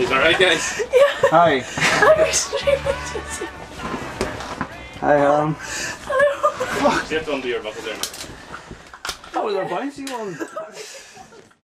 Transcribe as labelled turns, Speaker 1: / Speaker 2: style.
Speaker 1: Is that right, guys?
Speaker 2: Yeah.
Speaker 3: Hi.
Speaker 2: I'm extremely dizzy.
Speaker 3: Hi, Helen.
Speaker 2: Hello.
Speaker 1: You have to undo your buckle there now.
Speaker 3: That was a bouncy one.